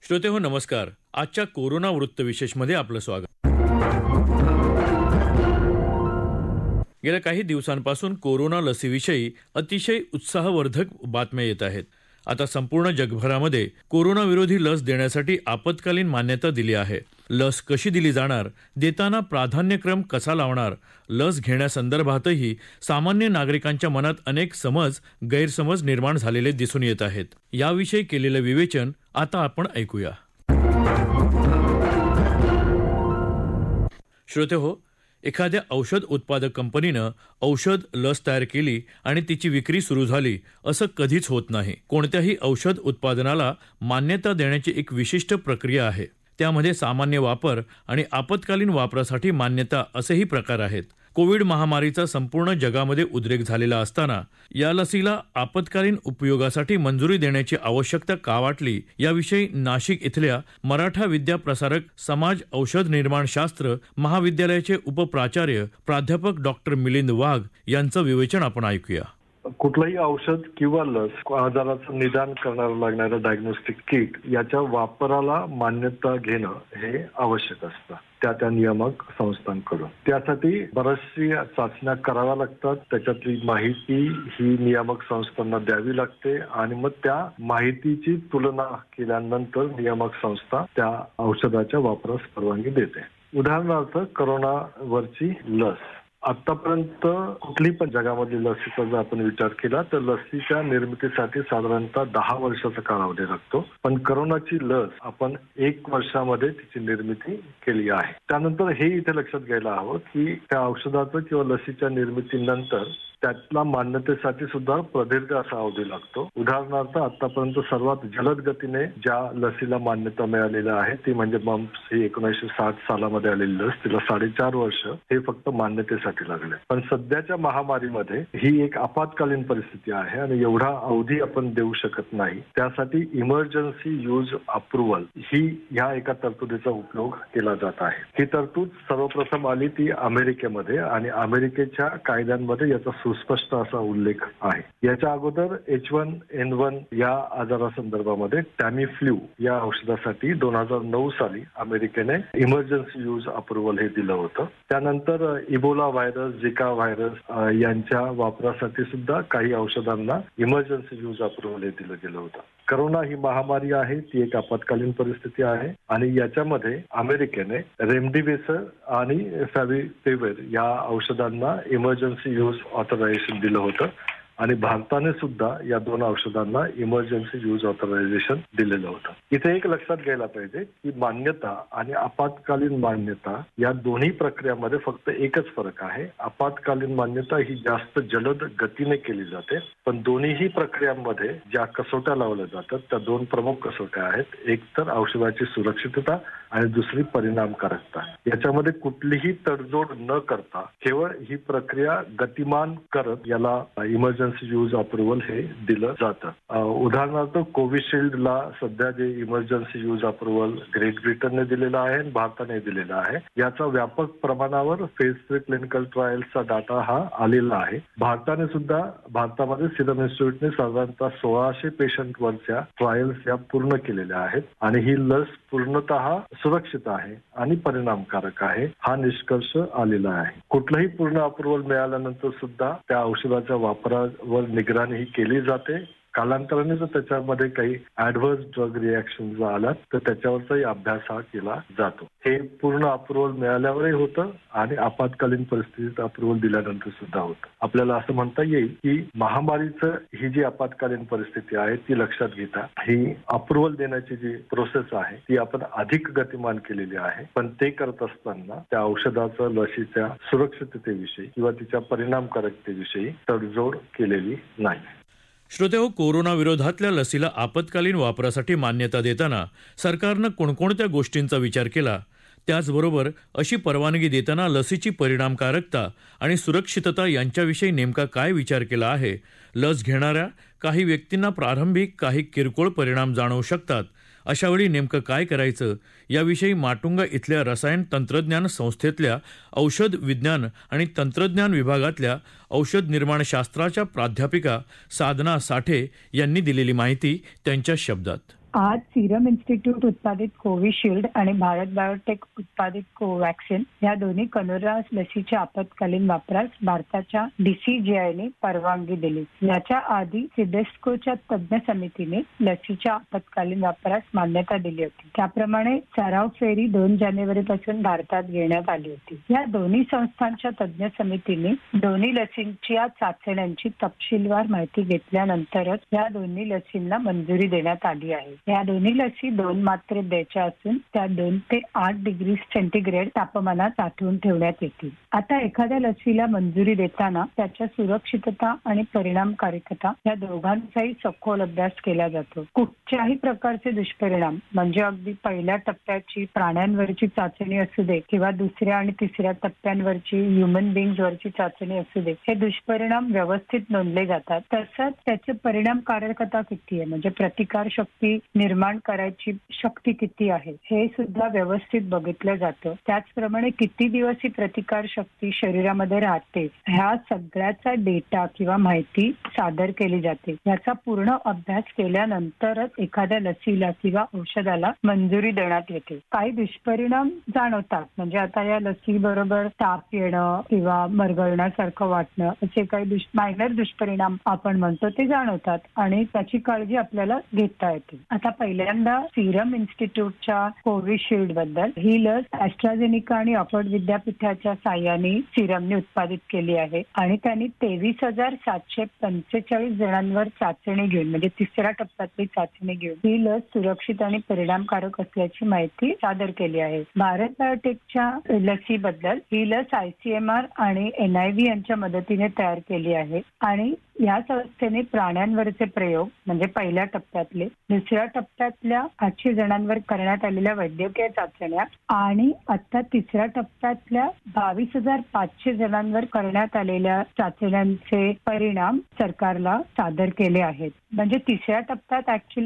श्रोते हो नमस्कार. आजच्या कोरोना वृत्तविशेषमध्ये आपलं स्वागत. गेल्या काही दिवसांपासून कोरोना लसीविषयी अतिशय उत्साहवर्धक बातम्या येत आहेत. आता संपूर्ण जगभरामध्ये कोरोनाविरोधी लस देण्यासाठी आपत्कालीन मान्यता दिली आहे. लस कशी दिली जाणार, देताना प्राधान्यक्रम कसा लावणार, लस घेण्यासंदर्भातही सामान्य नागरिकांच्या मनात अनेक गैरसमज निर्माण झालेले दिसून येत आहेत. याविषयी केलेलं विवेचन आता आपण ऐकूया. श्रोते हो, एखाद्या औषध उत्पादक कंपनीनं लस तयार केली आणि तिची विक्री सुरू झाली असं कधीच होत नाही. कोणत्याही औषध उत्पादनाला मान्यता देण्याची एक विशिष्ट प्रक्रिया आहे. त्यामध्ये सामान्य वापर आणि आपत्कालीन वापरासाठी मान्यता असेही प्रकार आहेत. कोविड महामारीचा संपूर्ण जगामध्ये उद्रेक झालेला असताना या लसीला आपत्कालीन उपयोगासाठी मंजुरी देण्याची आवश्यकता का वाटली, याविषयी नाशिक इथल्या मराठा विद्या प्रसारक समाज औषध निर्माणशास्त्र महाविद्यालयाचे उपप्राचार्य प्राध्यापक डॉक्टर मिलिंद वाघ यांचं विवेचन आपण ऐकूया. कुठलंही औषध किंवा लस आजाराचं निदान करण्याला लागणारं डायग्नोस्टिक किट याच्या वापराला मान्यता घेणं हे आवश्यक असतं त्या नियामक संस्थांकडून. त्यासाठी बऱ्याचशी चाचण्या कराव्या लागतात. त्याच्यातली माहिती ही नियामक संस्थांना द्यावी लागते आणि मग त्या माहितीची तुलना केल्यानंतर नियामक संस्था त्या औषधाच्या वापरास परवानगी देते. उदाहरणार्थ करोनावरची लस. आतापर्यंत कुठली पण जगामधली लसीचा जर आपण विचार केला तर लसीच्या निर्मितीसाठी साधारणतः 10 वर्षाचा कालावधी लागतो. पण करोनाची लस आपण 1 वर्षामध्ये तिची निर्मिती केली आहे. त्यानंतर हे इथे लक्षात घ्यायला हवं की त्या औषधाचं किंवा लसीच्या निर्मितीनंतर त्यातला मान्यतेसाठी सुद्धा प्रदीर्घ असा अवधी लागतो. उदाहरणार्थ आतापर्यंत सर्वात जलद गतीने ज्या लसीला मान्यता मिळालेल्या आहे ती म्हणजे मम्प्स ही 1960 सालामध्ये आलेली लस. तिला 4.5 वर्ष हे फक्त मान्यतेसाठी लागले. पण सध्याच्या महामारीमध्ये ही एक आपत्कालीन परिस्थिती आहे आणि एवढा अवधी आपण देऊ शकत नाही. त्यासाठी इमर्जन्सी यूज अप्रुव्हल ही ह्या एका तरतुदीचा उपयोग केला जात आहे. ही तरतूद सर्वप्रथम आली ती अमेरिकेमध्ये आणि अमेरिकेच्या कायद्यांमध्ये याचा सुस्पष्ट असा उल्लेख आहे. याच्या अगोदर H1N1 या आजारासंदर्भामध्ये टॅमीफ्ल्यू या औषधासाठी 2009 साली अमेरिकेने इमर्जन्सी यूज अप्रुव्हल हे दिलं होतं. त्यानंतर इबोला व्हायरस, झिका व्हायरस यांच्या वापरासाठी सुद्धा काही औषधांना इमर्जन्सी यूज अप्रुव्हल हे दिलं गेलं होतं. करोना ही महामारी आहे, ती एक आपत्कालीन परिस्थिती आहे आणि याच्यामध्ये अमेरिकेने रेमडेसिवीर आणि फॅव्हिपिराविर या औषधांना इमर्जन्सी यूज ऑथरायझेशन दिलं होतं आणि भारताने सुद्धा या 2 औषधांना इमर्जन्सी यूज ऑथरायझेशन दिलेलं होतं. इथे एक लक्षात घ्यायला पाहिजे की मान्यता आणि आपत्कालीन मान्यता या दोन्ही प्रक्रियामध्ये फक्त एकच फरक आहे. आपत्कालीन मान्यता ही जास्त जलद गतीने केली जाते, पण दोन्ही प्रक्रियांमध्ये ज्या कसोट्या लावल्या जातात त्या 2 प्रमुख कसोट्या आहेत. एक तर औषधाची सुरक्षितता आणि दुसरी परिणामकारकता. याच्यामध्ये कुठलीही तडजोड न करता केवळ ही प्रक्रिया गतिमान करत याला इमर्जन्सी यूज अप्रुव्हल हे दिलं जातं. उदाहरणार्थ कोविशिल्डला सध्या जे इमर्जन्सी यूज अप्रुव्हल ग्रेट ब्रिटनने दिलेलं आहे आणि भारताने दिलेला आहे. याचा व्यापक प्रमाणावर फेज 3 क्लिनिकल ट्रायल्सचा डाटा हा आलेला आहे. भारतामध्ये सिरम इन्स्टिट्यूटने साधारणतः 1600 पेशंटवरच्या ट्रायल्स या पूर्ण केलेल्या आहेत आणि ही लस पूर्णतः सुरक्षित आहे आणि परिणामकारक आहे हा निष्कर्ष आलेला आहे. कुठलंही पूर्ण अप्रुव्हल मिळाल्यानंतर सुद्धा त्या औषधाच्या वापरावर निगराणी ही केली जाते. कालांतराने जर त्याच्यामध्ये काही ऍडव्हर्स ड्रग रिॲक्शन आल्यात तर त्याच्यावरचाही अभ्यास हा केला जातो. हे पूर्ण अप्रुव्हल मिळाल्यावरही होतं आणि आपत्कालीन परिस्थितीत अप्रुव्हल दिल्यानंतर सुद्धा होतं. आपल्याला असं म्हणता येईल की महामारीचं ही जी आपत्कालीन परिस्थिती आहे ती लक्षात घेता ही अप्रुव्हल देण्याची जी प्रोसेस आहे ती आपण अधिक गतिमान केलेली आहे. पण ते करत असताना त्या औषधाचं लसीच्या सुरक्षिततेविषयी किंवा तिच्या परिणामकारकतेविषयी तडजोड केलेली नाही. श्रोते हो, कोरोना विरोधातल्या लसीला आपत्कालीन वापरासाठी मान्यता देताना सरकारनं कोणकोणत्या गोष्टींचा विचार केला, त्याचबरोबर अशी परवानगी देताना लसीची परिणामकारकता आणि सुरक्षितता यांच्याविषयी नेमका काय विचार केला आहे. लस घेणाऱ्या काही व्यक्तींना प्रारंभिक काही किरकोळ परिणाम जाणवू शकतात. अशावेळी नेमकं काय करायचं याविषयी माटुंगा इथल्या रसायन तंत्रज्ञान संस्थेतल्या औषध विज्ञान आणि तंत्रज्ञान विभागातल्या औषध निर्माणशास्त्राच्या प्राध्यापिका साधना साठे यांनी दिलेली माहिती त्यांच्या शब्दात. आज सिरम इन्स्टिट्यूट उत्पादित कोविशिल्ड आणि भारत बायोटेक उत्पादित कोवॅक्सिन या दोन्ही करोना लसीच्या आपत्कालीन वापरास भारताच्या DCGIने परवानगी दिली. याच्या आधी सिडेस्कोच्या तज्ज्ञ समितीने लसीच्या आपत्कालीन वापरास मान्यता दिली होती. त्याप्रमाणे सराव फेरी 2 जानेवारीपासून भारतात घेण्यात आली होती. या दोन्ही संस्थांच्या तज्ज्ञ समितीने दोन्ही लसींच्या चाचण्यांची तपशीलवार माहिती घेतल्यानंतरच या दोन्ही लसींना मंजुरी देण्यात आली आहे. या दोन्ही लसी 2 मात्रेत द्यायच्या असून त्या 2 ते 8 डिग्री सेंटीग्रेड तापमानात साठवून ठेवण्यात येतील. आता एखाद्या लसीला मंजुरी देताना त्याच्या सुरक्षितता आणि परिणामकारिता या दोघांचाही सखोल अभ्यास केला जातो. कुठच्याही प्रकारचे दुष्परिणाम म्हणजे अगदी पहिल्या टप्प्याची प्राण्यांवरची चाचणी असू दे किंवा दुसऱ्या आणि तिसऱ्या टप्प्यांवरची ह्युमन बिंग्स वरची चाचणी असू दे, हे दुष्परिणाम व्यवस्थित नोंदले जातात. तसंच त्याची परिणामकारकता किती आहे म्हणजे प्रतिकार शक्ती निर्माण करायची शक्ती किती आहे हे सुद्धा व्यवस्थित बघितलं जातं. त्याचप्रमाणे किती दिवस ही प्रतिकार शक्ती शरीरामध्ये राहते ह्या सगळ्याचा डेटा किंवा माहिती सादर केली जाते. याचा पूर्ण अभ्यास केल्यानंतरच एखाद्या लसीला किंवा औषधाला मंजुरी देण्यात येते. काही दुष्परिणाम जाणवतात म्हणजे आता या लसी बरोबर ताप येणं किंवा मरगळण्यासारखं वाटणं असे काही मायनर दुष्परिणाम आपण म्हणतो ते जाणवतात आणि त्याची काळजी आपल्याला घेता येते. आता पहिल्यांदा सिरम इन्स्टिट्यूटच्या कोविशिल्ड बद्दल ही लस ॲस्ट्राझेनिका आणि ऑक्सफर्ड विद्यापीठाच्या साहाय्याने सिरमने उत्पादित केली आहे आणि त्यांनी 23,745 जणांवर चाचणी घेऊन म्हणजे तिसऱ्या टप्प्यातली चाचणी घेऊन ही लस सुरक्षित आणि परिणामकारक असल्याची माहिती सादर केली आहे. भारत बायोटेकच्या लसीबद्दल ही लस ICMR आणि NIV यांच्या मदतीने तयार केली आहे आणि या संस्थेने प्राण्यांवरचे प्रयोग म्हणजे पहिल्या टप्प्यातले, दुसऱ्या टप्प्यातल्या 800 जणांवर करण्यात आलेल्या वैद्यकीय चाचण्या आणि आता तिसऱ्या टप्प्यातल्या 22,500 जणांवर करण्यात आलेल्या चाचण्यांचे परिणाम सरकारला सादर केले आहेत. म्हणजे तिसऱ्या टप्प्यात ऍक्च्युली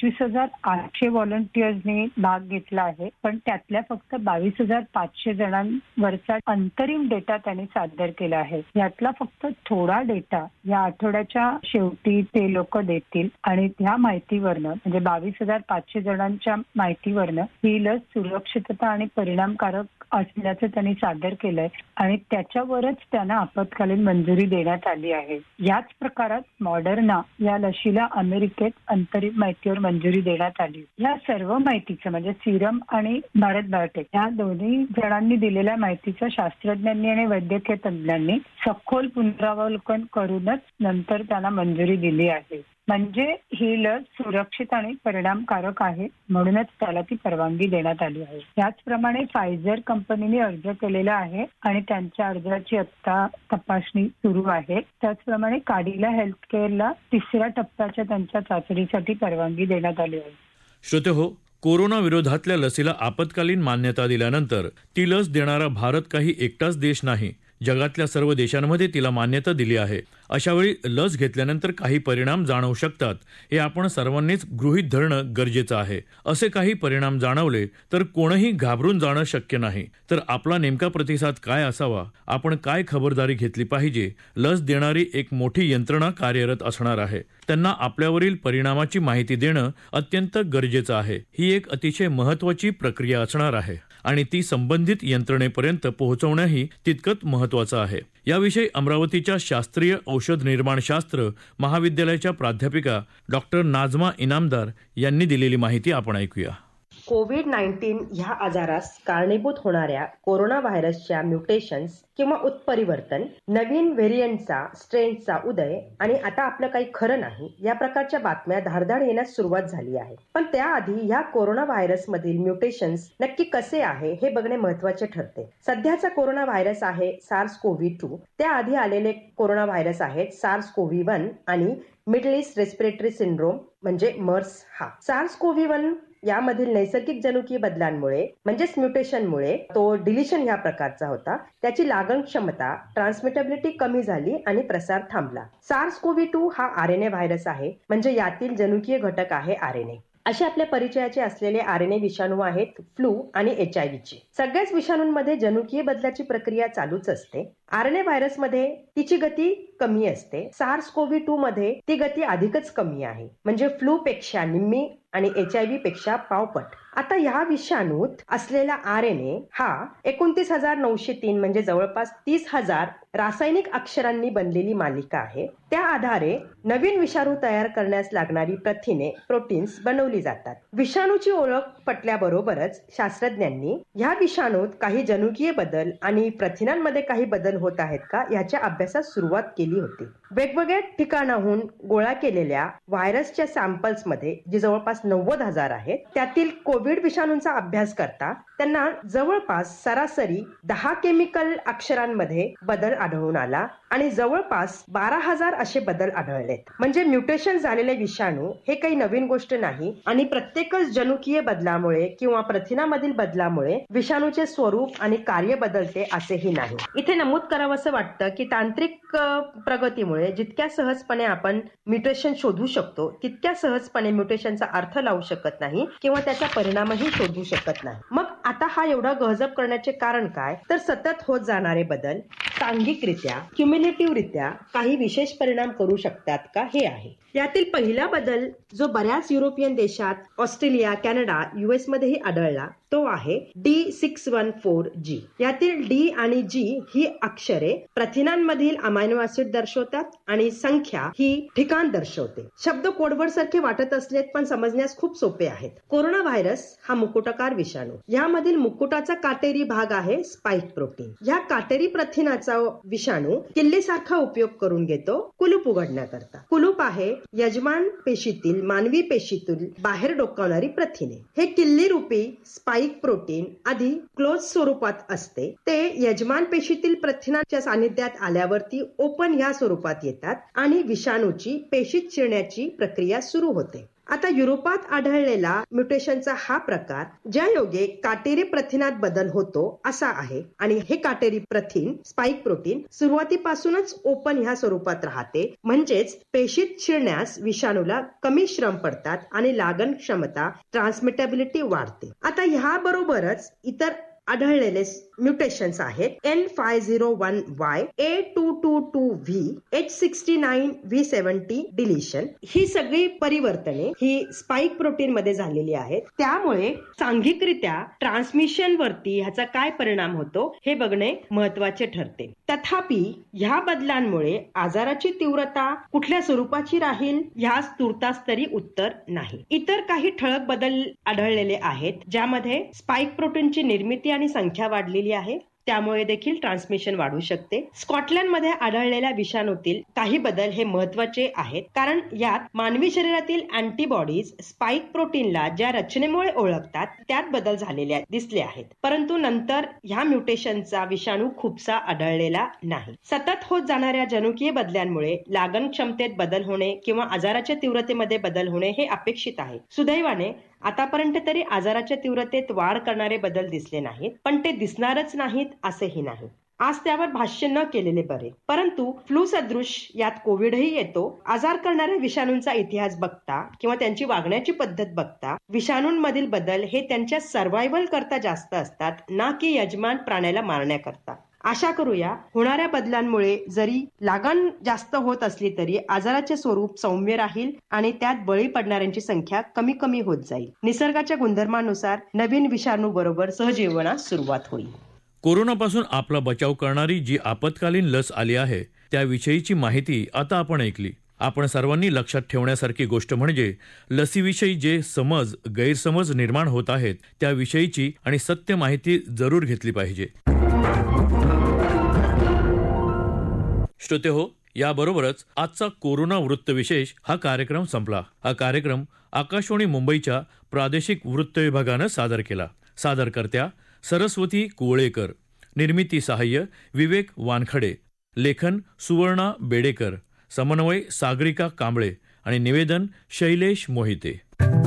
25,800 व्हॉलंटियर्सनी भाग घेतला आहे पण त्यातल्या फक्त 22,500 जणांवरचा अंतरिम डेटा त्यांनी सादर केला आहे. यातला फक्त थोडा डेटा या आठवड्याच्या शेवटी ते लोक देतील आणि त्या माहितीवरनं म्हणजे 22,500 जणांच्या माहितीवरनं ही लस सुरक्षितता आणि परिणामकारक असल्याचं त्यांनी सादर केलंय आणि त्याच्यावरच त्यांना आपत्कालीन मंजुरी देण्यात आली आहे. याच प्रकारात मॉडर्ना या लशीला अमेरिकेत अंतरिम माहितीवर मंजुरी देण्यात आली. या सर्व माहितीचं म्हणजे सिरम आणि भारत बायोटेक या दोन्ही जणांनी दिलेल्या माहितीचं शास्त्रज्ञांनी आणि वैद्यकीय तज्ज्ञांनी सखोल पुनरावलोकन करूनच नंतर त्यांना मंजुरी दिली आहे. म्हणजे ही लस सुरक्षित आणि परिणामकारक आहे म्हणूनच त्याला ती परवानगी देण्यात आली आहे. त्याचप्रमाणे फायझर कंपनीने अर्ज केलेला आहे आणि त्यांच्या अर्जाची आता तपासणी सुरू आहे. त्याचप्रमाणे काडिला हेल्थकेअरला तिसऱ्या टप्प्याच्या त्यांच्या चाचणीसाठी परवानगी देण्यात आली आहे. श्रोते हो, कोरोना विरोधातल्या लसीला आपत्कालीन मान्यता दिल्यानंतर ती लस देणारा भारत काही एकटाच देश नाही, जगातल्या सर्व देशांमध्ये तिला मान्यता दिली आहे. अशावेळी लस घेतल्यानंतर काही परिणाम जाणवू शकतात हे आपण सर्वांनीच गृहीत धरणं गरजेचं आहे. असे काही परिणाम जाणवले तर कोणीही घाबरून जाणं शक्य नाही. तर आपला नेमका प्रतिसाद काय असावा, आपण काय खबरदारी घेतली पाहिजे, लस देणारी एक मोठी यंत्रणा कार्यरत असणार आहे. त्यांना आपल्यावरील परिणामाची माहिती देणं अत्यंत गरजेचं आहे. ही एक अतिशय महत्त्वाची प्रक्रिया असणार आहे आणि ती संबंधित यंत्रणेपर्यंत पोहोचवणंही तितकंच महत्त्वाचं आहे. याविषयी अमरावतीच्या शास्त्रीय औषध निर्माणशास्त्र महाविद्यालयाच्या प्राध्यापिका डॉक्टर नाझमा इनामदार यांनी दिलेली माहिती आपण ऐकूया. कोविड-19 ह्या आजारास कारणीभूत होणाऱ्या कोरोना व्हायरसच्या म्युटेशन्स किंवा उत्परिवर्तन, नवीन व्हेरियंटचा स्ट्रेनचा उदय आणि आता आपलं काही खरं नाही या प्रकारच्या बातम्या धारदार येण्यास सुरुवात झाली आहे. पण त्याआधी ह्या कोरोना व्हायरस मधील म्युटेशन्स नक्की कसे आहे हे बघणे महत्वाचे ठरते. सध्याचा कोरोना व्हायरस आहे SARS-CoV-2. त्याआधी आलेले कोरोना व्हायरस आहेत SARS-CoV-1 आणि मिडल ईस्ट रेस्पिरेटरी सिंड्रोम म्हणजे मर्स. हा SARS-CoV-1 यामधील नैसर्गिक जनुकीय बदलांमुळे म्हणजेच म्युटेशनमुळे तो डिलिशन ह्या प्रकारचा होता. त्याची लागण क्षमता ट्रान्समिटेबिलिटी कमी झाली आणि प्रसार थांबला. SARS-CoV-2 हा RNA व्हायरस आहे म्हणजे यातील जनुकीय घटक आहे RNA. असे आपल्या परिचयाचे असलेले RNA विषाणू आहेत फ्लू आणि HIV. सगळ्याच विषाणूंमध्ये जनुकीय बदलाची प्रक्रिया चालूच असते. RNA व्हायरसमध्ये तिची गती कमी असते. SARS-CoV-2 मध्ये ती गती अधिकच कमी आहे. म्हणजे फ्लू पेक्षा निम्मी आणि HIV पेक्षा पावपट. आता या विषाणूत असलेला RNA हा 29,903 म्हणजे जवळपास 30,000 रासायनिक अक्षरांनी बनलेली मालिका आहे. त्या आधारे नवीन विषाणू तयार करण्यास लागणारी प्रथिने, प्रोटीन्स बनवली जातात. विषाणूची ओळख पटल्याबरोबरच शास्त्रज्ञांनी ह्या विषाणूत काही जनुकीय बदल आणि प्रथिनांमध्ये काही बदल होत आहेत का याच्या अभ्यासास सुरुवात केली होती. वेगवेगळ्या ठिकाणाहून गोळा केलेल्या व्हायरसच्या सॅम्पल्समध्ये जे जवळपास 90,000 आहेत, त्यातील कोविड विषाणूंचा अभ्यास करता त्यांना जवळपास सरासरी 10 केमिकल अक्षरांमध्ये बदल आढळून आला आणि जवळपास 12,000 असे बदल आढळलेत. म्हणजे म्युटेशन झालेले विषाणू हे काही नवीन गोष्ट नाही आणि प्रत्येकच जनुकीय बदलामुळे किंवा प्रथिनामधील बदलामुळे विषाणूचे स्वरूप आणि कार्य बदलते असेही नाही. इथे नमूद करावं असं वाटतं की तांत्रिक प्रगतीमुळे जितक्या सहजपणे आपण म्युटेशन शोधू शकतो तितक्या सहजपणे म्युटेशनचा अर्थ लावू शकत नाही किंवा त्याचा परिणामही शोधू शकत नाही. मग आता हा एवढा गहजब करण्याचे कारण काय? तर सतत होत जाणारे बदल सांघिकरित्या, क्युम्युलेटिव्हरित्या काही विशेष परिणाम करू शकतात का हे आहे. यातील पहिला बदल जो बऱ्याच युरोपियन देशात, ऑस्ट्रेलिया, कॅनडा, US मध्येही आढळला तो आहे D614G. यातील D आणि G ही अक्षरे प्रथिनांमधील अमायनो ऍसिड दर्शवतात आणि संख्या ही ठिकाण दर्शवते. शब्द कोडवर्ड सारखे वाटत असलेत पण समजण्यास खूप सोपे आहेत. कोरोना व्हायरस हा मुकुटाकार विषाणू. यामधील मुकुटाचा काटेरी भाग आहे स्पाइक प्रोटीन. या काटेरी प्रथिनाचा विषाणू किल्लीसारखा उपयोग करून घेतो कुलूप उघडण्याकरता. कुलूप आहे यजमान पेशीतील मानवी पेशीतील बाहेर डोकावणारी प्रथिने. हे किल्ली रूपी स्पाइक प्रोटीन आधी क्लोज स्वरूपात असते. ते यजमान पेशीतील प्रथिनाच्या सानिध्यात आल्यावरती ओपन ह्या स्वरूपात येतात आणि विषाणूची पेशीत शिरण्याची प्रक्रिया सुरू होते. आता युरोपात आढळलेला म्युटेशनचा हा प्रकार ज्या योगे काटेरी प्रथिनात बदल होतो असा आहे आणि हे काटेरी प्रथिन स्पाइक प्रोटीन सुरुवातीपासूनच ओपन ह्या स्वरूपात राहते. म्हणजेच पेशीत शिरण्यास विषाणूला कमी श्रम पडतात आणि लागण क्षमता, ट्रान्समिटेबिलिटी वाढते. आता ह्या बरोबरच इतर आढळलेले म्युटेशन्स आहेत N501Y, A222V, H69V70 डिलिशन. ही सगळी परिवर्तने ही स्पाइक प्रोटीन मध्ये झालेली आहेत. त्यामुळे सांघिकरित्या ट्रान्समिशन वरती ह्याचा काय परिणाम होतो हे बघणे महत्वाचे ठरते. तथापि ह्या बदलांमुळे आजाराची तीव्रता कुठल्या स्वरूपाची राहील ह्यास तुर्तास तरी उत्तर नाही. इतर काही ठळक बदल आढळलेले आहेत ज्यामध्ये स्पाइक प्रोटीनची निर्मिती आणि संख्या वाढलेली आहे. त्यामुळे देखील ट्रान्समिशन वाढू शकते. स्कॉटलंडमध्ये आढळलेल्या विषाणूतील काही बदल हे महत्वाचे आहेत कारण यात मानवी शरीरातील अँटीबॉडीज स्पाइक प्रोटीनला ज्या रचनेमुळे ओळखतात त्यात बदल झालेले दिसले आहेत. परंतु नंतर ह्या म्युटेशनचा विषाणू खूपसा आढळलेला नाही. सतत होत जाणाऱ्या जनुकीय बदल्यांमुळे लागण क्षमतेत बदल होणे किंवा आजाराच्या तीव्रतेमध्ये बदल होणे हे अपेक्षित आहे. सुदैवाने आतापर्यंत तरी आजाराच्या तीव्रतेत वाढ करणारे बदल दिसले नाहीत, पण ते दिसणारच नाहीत असेही नाही. आज त्यावर भाष्य न केलेले बरे. परंतु फ्लू सदृश यात कोविडही येतो. आजार करणाऱ्या विषाणूंचा इतिहास बघता किंवा त्यांची वागण्याची पद्धत बघता विषाणूंमधील बदल हे त्यांच्या सर्व्हायव्हल करता जास्त असतात, ना की यजमान प्राण्याला मारण्याकरता. आशा करूया होणाऱ्या बदलांमुळे जरी लागण जास्त होत असली तरी आजाराचे स्वरूप सौम्य राहील आणि त्यात बळी पडणाऱ्यांची संख्या कमी कमी होत जाईल. निसर्गाच्या गुणधर्मानुसार नवीन विषाणू बरोबर सहजीवनास सुरुवात होईल. कोरोनापासून आपला बचाव करणारी जी आपत्कालीन लस आली आहे त्याविषयीची माहिती आता आपण ऐकली. आपण सर्वांनी लक्षात ठेवण्यासारखी गोष्ट म्हणजे लसीविषयी जे गैरसमज निर्माण होत आहेत त्याविषयीची आणि सत्य माहिती जरूर घेतली पाहिजे. श्रोतेहो, याबरोबरच आजचा कोरोना वृत्तविशेष हा कार्यक्रम संपला. हा कार्यक्रम आकाशवाणी मुंबईच्या प्रादेशिक वृत्त विभागानं सादर केला. सादरकर्त्या सरस्वती कुवळेकर, निर्मिती सहाय्य विवेक वानखडे, लेखन सुवर्णा बेडेकर, समन्वय सागरिका कांबळे आणि निवेदन शैलेश मोहिते.